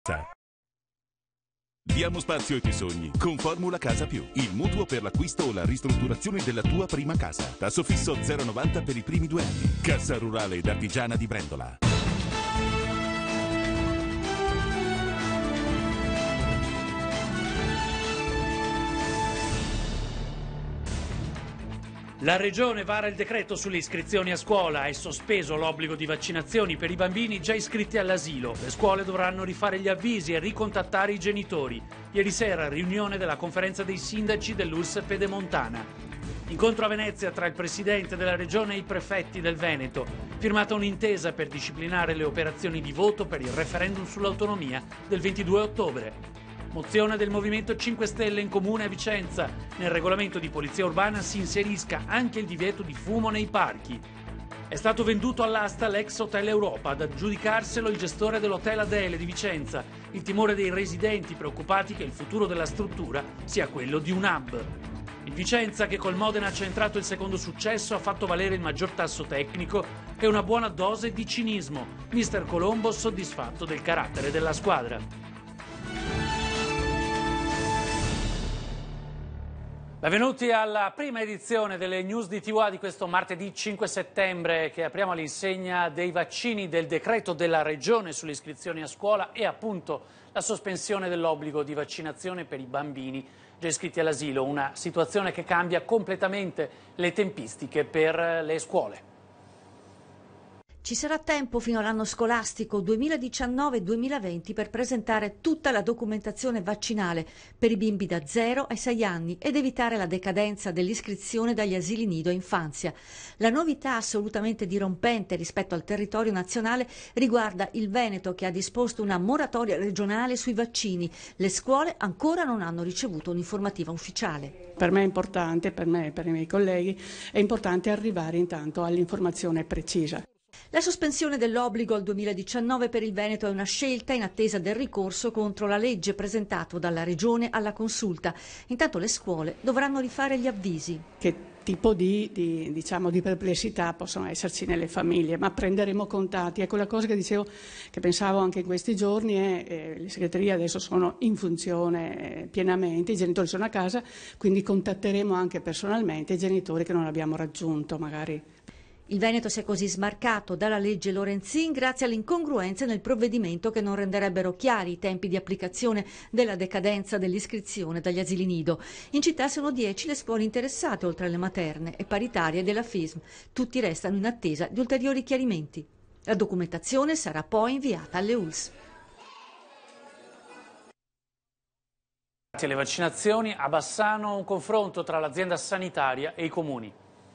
Diamo spazio ai tuoi sogni con Formula Casa Più, il mutuo per l'acquisto o la ristrutturazione della tua prima casa. Tasso fisso 0,90 per i primi 2 anni. Cassa Rurale ed Artigiana di Brendola. La Regione vara il decreto sulle iscrizioni a scuola. È sospeso l'obbligo di vaccinazioni per i bambini già iscritti all'asilo. Le scuole dovranno rifare gli avvisi e ricontattare i genitori. Ieri sera riunione della conferenza dei sindaci dell'ULSS Pedemontana. Incontro a Venezia tra il presidente della Regione e i prefetti del Veneto. Firmata un'intesa per disciplinare le operazioni di voto per il referendum sull'autonomia del 22 ottobre. Mozione del Movimento 5 Stelle in comune a Vicenza. Nel regolamento di polizia urbana si inserisca anche il divieto di fumo nei parchi. È stato venduto all'asta l'ex Hotel Europa, ad aggiudicarselo il gestore dell'Hotel Adele di Vicenza. Il timore dei residenti preoccupati che il futuro della struttura sia quello di un hub. Il Vicenza, che col Modena ha centrato il secondo successo, ha fatto valere il maggior tasso tecnico e una buona dose di cinismo. Mister Colombo soddisfatto del carattere della squadra. Benvenuti alla prima edizione delle News di TVA di questo martedì 5 settembre che apriamo all'insegna dei vaccini, del decreto della Regione sulle iscrizioni a scuola e appunto la sospensione dell'obbligo di vaccinazione per i bambini già iscritti all'asilo, una situazione che cambia completamente le tempistiche per le scuole. Ci sarà tempo fino all'anno scolastico 2019-2020 per presentare tutta la documentazione vaccinale per i bimbi da 0 ai 6 anni ed evitare la decadenza dell'iscrizione dagli asili nido infanzia. La novità assolutamente dirompente rispetto al territorio nazionale riguarda il Veneto, che ha disposto una moratoria regionale sui vaccini. Le scuole ancora non hanno ricevuto un'informativa ufficiale. Per me è importante, per me e per i miei colleghi, è importante arrivare intanto all'informazione precisa. La sospensione dell'obbligo al 2019 per il Veneto è una scelta in attesa del ricorso contro la legge presentato dalla Regione alla Consulta. Intanto le scuole dovranno rifare gli avvisi. Che tipo di perplessità possono esserci nelle famiglie, ma prenderemo contatti. È quella cosa che dicevo, che pensavo anche in questi giorni, le segreterie adesso sono in funzione pienamente, i genitori sono a casa, quindi contatteremo anche personalmente i genitori che non abbiamo raggiunto magari. Il Veneto si è così smarcato dalla legge Lorenzin grazie alle incongruenze nel provvedimento che non renderebbero chiari i tempi di applicazione della decadenza dell'iscrizione dagli asili nido. In città sono 10 le scuole interessate, oltre alle materne e paritarie della FISM. Tutti restano in attesa di ulteriori chiarimenti. La documentazione sarà poi inviata alle ULSS. Grazie alle vaccinazioni, a Bassano un confronto tra l'azienda sanitaria e i comuni.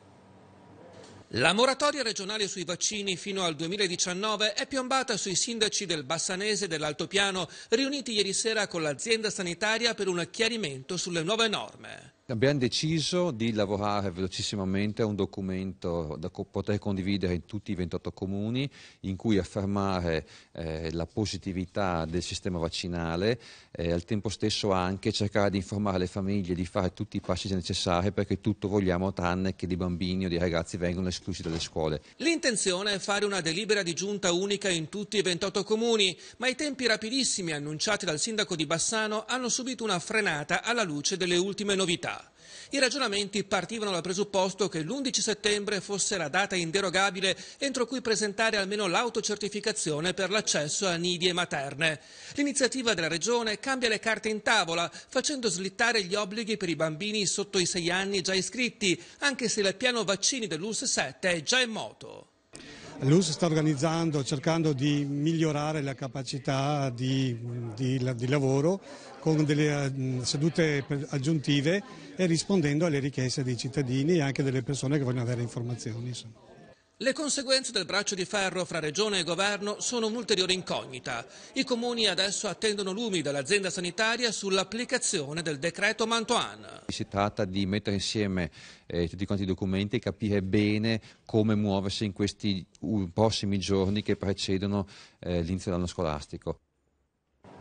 La moratoria regionale sui vaccini fino al 2019 è piombata sui sindaci del Bassanese e dell'Altopiano, riuniti ieri sera con l'azienda sanitaria per un chiarimento sulle nuove norme. Abbiamo deciso di lavorare velocissimamente a un documento da poter condividere in tutti i 28 comuni, in cui affermare la positività del sistema vaccinale e al tempo stesso anche cercare di informare le famiglie di fare tutti i passi necessari, perché tutto vogliamo tranne che dei bambini o dei ragazzi vengano esclusi dalle scuole. L'intenzione è fare una delibera di giunta unica in tutti i 28 comuni, ma i tempi rapidissimi annunciati dal sindaco di Bassano hanno subito una frenata alla luce delle ultime novità. I ragionamenti partivano dal presupposto che l'11 settembre fosse la data inderogabile entro cui presentare almeno l'autocertificazione per l'accesso a nidi e materne. L'iniziativa della Regione cambia le carte in tavola, facendo slittare gli obblighi per i bambini sotto i 6 anni già iscritti, anche se il piano vaccini dell'ULSS 7 è già in moto. L'ULSS sta organizzando, cercando di migliorare la capacità di lavoro con delle sedute aggiuntive e rispondendo alle richieste dei cittadini e anche delle persone che vogliono avere informazioni. Insomma. Le conseguenze del braccio di ferro fra Regione e Governo sono un'ulteriore incognita. I comuni adesso attendono lumi dall'azienda sanitaria sull'applicazione del decreto Mantoan. Si tratta di mettere insieme tutti quanti i documenti e capire bene come muoversi in questi prossimi giorni che precedono l'inizio dell'anno scolastico.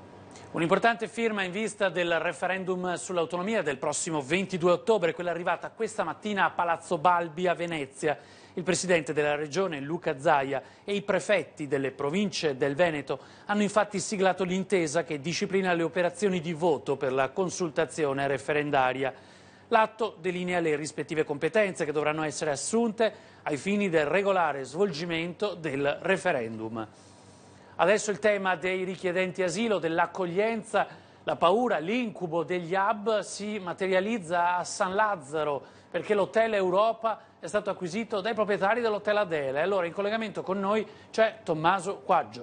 Un'importante firma in vista del referendum sull'autonomia del prossimo 22 ottobre, quella arrivata questa mattina a Palazzo Balbi a Venezia. Il presidente della regione Luca Zaia e i prefetti delle province del Veneto hanno infatti siglato l'intesa che disciplina le operazioni di voto per la consultazione referendaria. L'atto delinea le rispettive competenze che dovranno essere assunte ai fini del regolare svolgimento del referendum. Adesso il tema dei richiedenti asilo, dell'accoglienza, la paura, l'incubo degli hub si materializza a San Lazzaro perché l'Hotel Europa è stato acquisito dai proprietari dell'Hotel Adele. Allora in collegamento con noi c'è Tommaso Quaggio.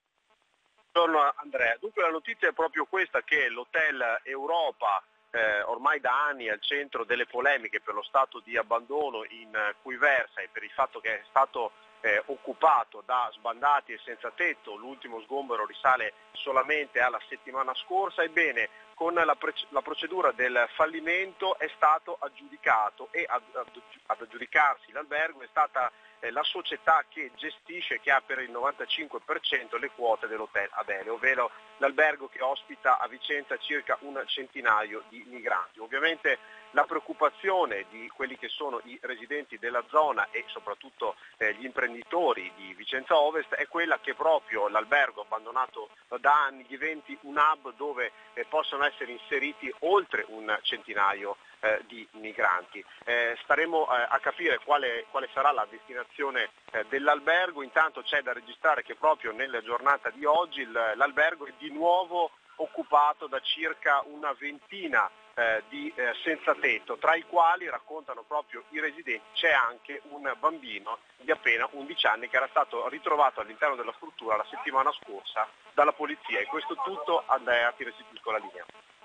Buongiorno Andrea, dunque la notizia è proprio questa, che l'Hotel Europa ormai da anni è al centro delle polemiche per lo stato di abbandono in cui versa e per il fatto che è stato occupato da sbandati e senza tetto. L'ultimo sgombero risale solamente alla settimana scorsa. Ebbene, con la procedura del fallimento è stato aggiudicato e ad aggiudicarsi l'albergo è stata la società che gestisce, che ha per il 95% le quote dell'Hotel Adele, ovvero l'albergo che ospita a Vicenza circa un centinaio di migranti. Ovviamente la preoccupazione di quelli che sono i residenti della zona e soprattutto gli imprenditori di Vicenza Ovest è quella che proprio l'albergo abbandonato da anni diventi un hub dove possono essere inseriti oltre un centinaio di migranti. Staremo a capire quale sarà la destinazione dell'albergo. Intanto c'è da registrare che proprio nella giornata di oggi l'albergo è di nuovo occupato da circa una ventina di senza tetto, tra i quali, raccontano proprio i residenti, c'è anche un bambino di appena 11 anni che era stato ritrovato all'interno della struttura la settimana scorsa dalla polizia. E questo tutto, Andrea, ti restituisco la linea.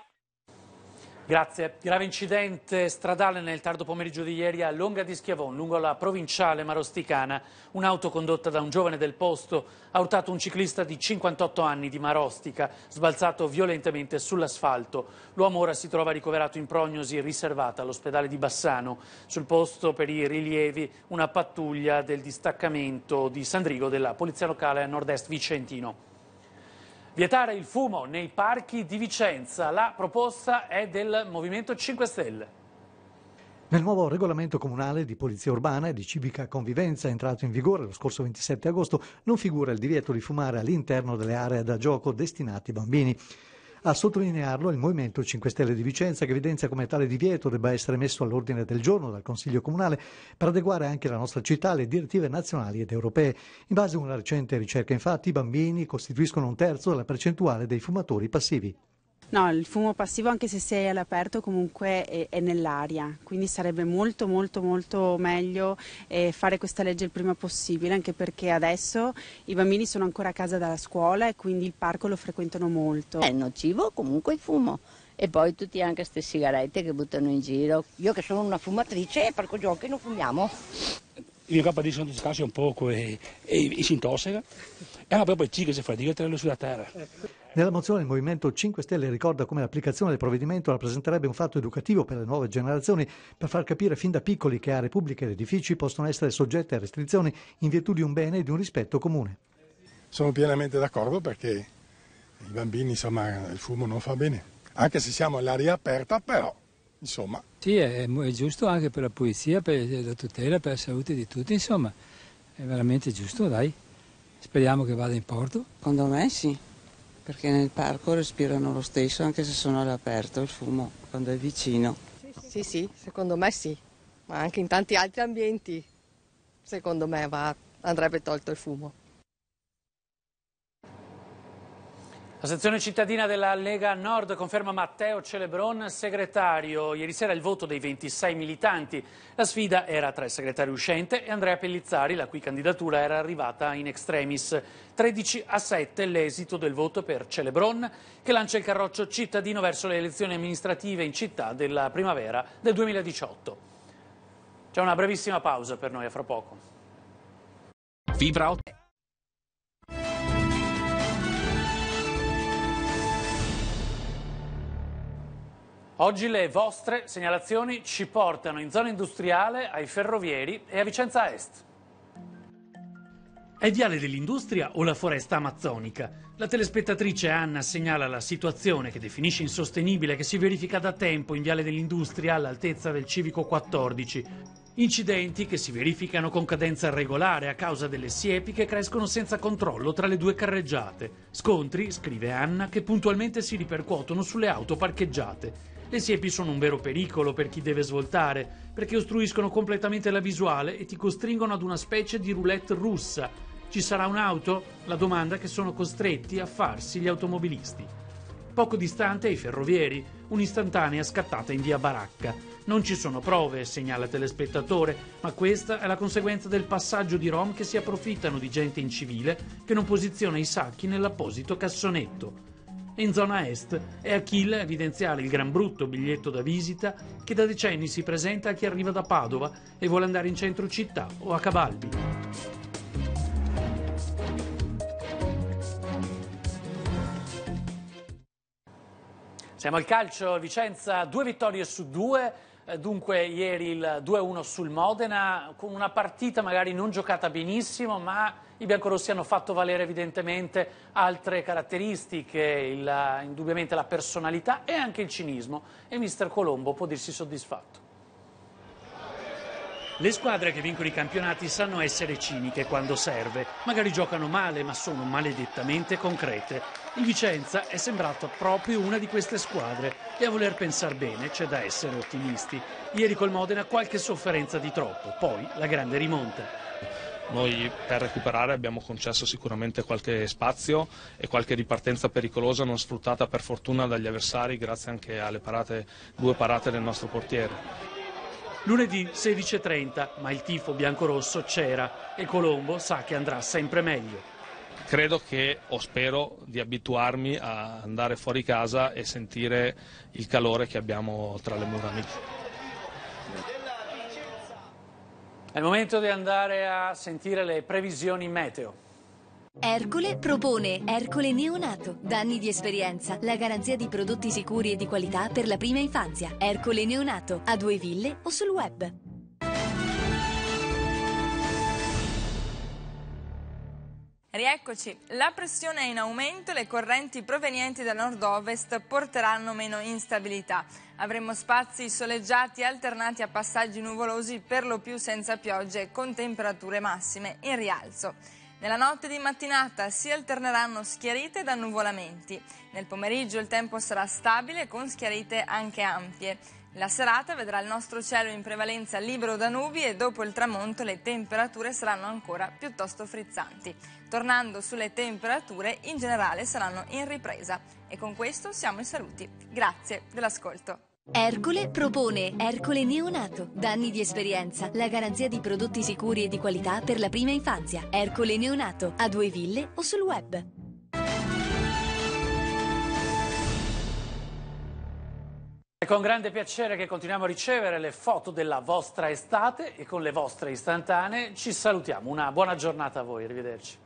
Grazie. Grave incidente stradale nel tardo pomeriggio di ieri a Longa di Schiavon, lungo la provinciale marosticana. Un'auto condotta da un giovane del posto ha urtato un ciclista di 58 anni di Marostica, sbalzato violentemente sull'asfalto. L'uomo ora si trova ricoverato in prognosi riservata all'ospedale di Bassano. Sul posto, per i rilievi, una pattuglia del distaccamento di Sandrigo della Polizia Locale a nord-est vicentino. Vietare il fumo nei parchi di Vicenza. La proposta è del Movimento 5 Stelle. Nel nuovo regolamento comunale di polizia urbana e di civica convivenza entrato in vigore lo scorso 27 agosto non figura il divieto di fumare all'interno delle aree da gioco destinate ai bambini. A sottolinearlo il Movimento 5 Stelle di Vicenza, che evidenzia come tale divieto debba essere messo all'ordine del giorno dal Consiglio Comunale per adeguare anche la nostra città alle direttive nazionali ed europee. In base a una recente ricerca, infatti, i bambini costituiscono un terzo della percentuale dei fumatori passivi. No, il fumo passivo, anche se sei all'aperto, comunque è nell'aria, quindi sarebbe molto meglio fare questa legge il prima possibile, anche perché adesso i bambini sono ancora a casa dalla scuola e quindi il parco lo frequentano molto. È nocivo comunque il fumo e poi tutti anche queste sigarette che buttano in giro. Io che sono una fumatrice, parco giochi non fumiamo. Il mio capo sono discassi un poco e si intossica e anche poi ciche si fa di tirarlo sulla terra. Nella mozione il Movimento 5 Stelle ricorda come l'applicazione del provvedimento rappresenterebbe un fatto educativo per le nuove generazioni per far capire fin da piccoli che aree pubbliche ed edifici possono essere soggette a restrizioni in virtù di un bene e di un rispetto comune. Sono pienamente d'accordo perché i bambini, insomma, il fumo non fa bene, anche se siamo all'aria aperta, però, insomma. Sì, è giusto anche per la pulizia, per la tutela, per la salute di tutti, insomma, è veramente giusto, dai. Speriamo che vada in porto. Secondo me sì. Perché nel parco respirano lo stesso anche se sono all'aperto il fumo quando è vicino. Sì, secondo me sì, ma anche in tanti altri ambienti secondo me andrebbe tolto il fumo. La sezione cittadina della Lega Nord conferma Matteo Celebron segretario. Ieri sera il voto dei 26 militanti. La sfida era tra il segretario uscente e Andrea Pellizzari, la cui candidatura era arrivata in extremis. 13-7 l'esito del voto per Celebron, che lancia il carroccio cittadino verso le elezioni amministrative in città della primavera del 2018. C'è una brevissima pausa per noi, a fra poco. Fibra ottica. Oggi le vostre segnalazioni ci portano in zona industriale, ai ferrovieri e a Vicenza Est. È Viale dell'Industria o la foresta amazzonica? La telespettatrice Anna segnala la situazione che definisce insostenibile che si verifica da tempo in Viale dell'Industria all'altezza del civico 14. Incidenti che si verificano con cadenza irregolare a causa delle siepi che crescono senza controllo tra le due carreggiate. Scontri, scrive Anna, che puntualmente si ripercuotono sulle auto parcheggiate. Le siepi sono un vero pericolo per chi deve svoltare, perché ostruiscono completamente la visuale e ti costringono ad una specie di roulette russa. Ci sarà un'auto? La domanda che sono costretti a farsi gli automobilisti. Poco distante ai ferrovieri, un'istantanea scattata in via Baracca. Non ci sono prove, segnala il telespettatore, ma questa è la conseguenza del passaggio di rom che si approfittano di gente in civile che non posiziona i sacchi nell'apposito cassonetto. In zona est è Achille a evidenziare il gran brutto biglietto da visita che da decenni si presenta a chi arriva da Padova e vuole andare in centro città o a Cabalbi. Siamo al calcio, Vicenza 2 vittorie su 2, dunque ieri il 2-1 sul Modena, con una partita magari non giocata benissimo, ma i biancorossi hanno fatto valere evidentemente altre caratteristiche, indubbiamente la personalità e anche il cinismo, e mister Colombo può dirsi soddisfatto. Le squadre che vincono i campionati sanno essere ciniche quando serve, magari giocano male ma sono maledettamente concrete. Il Vicenza è sembrato proprio una di queste squadre e a voler pensare bene c'è da essere ottimisti. Ieri col Modena qualche sofferenza di troppo, poi la grande rimonta. Noi per recuperare abbiamo concesso sicuramente qualche spazio e qualche ripartenza pericolosa non sfruttata per fortuna dagli avversari grazie anche alle due parate del nostro portiere. Lunedì 16:30, ma il tifo biancorosso c'era e Colombo sa che andrà sempre meglio. Credo che, o spero, di abituarmi a andare fuori casa e sentire il calore che abbiamo tra le mura amiche. È il momento di andare a sentire le previsioni meteo. Ercole propone Ercole Neonato. Da anni di esperienza, la garanzia di prodotti sicuri e di qualità per la prima infanzia. Ercole Neonato, a 2 Ville o sul web. Rieccoci, la pressione è in aumento e le correnti provenienti dal nord-ovest porteranno meno instabilità. Avremo spazi soleggiati alternati a passaggi nuvolosi per lo più senza piogge con temperature massime in rialzo. Nella notte di mattinata si alterneranno schiarite ed annuvolamenti. Nel pomeriggio il tempo sarà stabile con schiarite anche ampie. La serata vedrà il nostro cielo in prevalenza libero da nubi e dopo il tramonto le temperature saranno ancora piuttosto frizzanti. Tornando sulle temperature, in generale saranno in ripresa. E con questo siamo in saluti. Grazie dell'ascolto. Ercole propone Ercole Neonato. Da anni di esperienza, la garanzia di prodotti sicuri e di qualità per la prima infanzia. Ercole Neonato, a 2 Ville o sul web. È con grande piacere che continuiamo a ricevere le foto della vostra estate e con le vostre istantanee ci salutiamo. Una buona giornata a voi, arrivederci.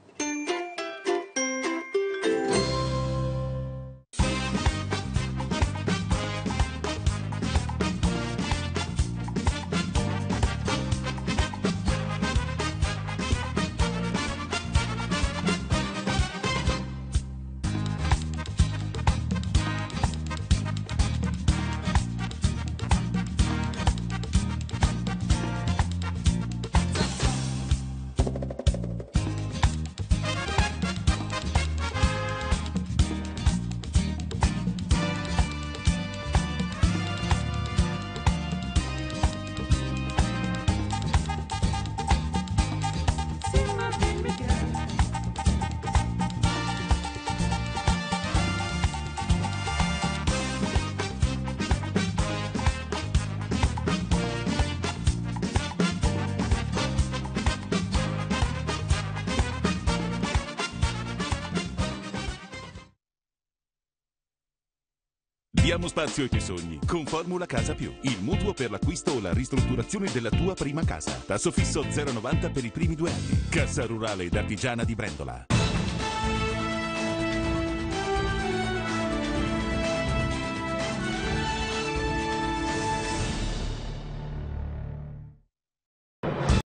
Diamo spazio ai tuoi sogni con Formula Casa Più, il mutuo per l'acquisto o la ristrutturazione della tua prima casa. Tasso fisso 0,90 per i primi 2 anni. Cassa Rurale ed Artigiana di Brendola.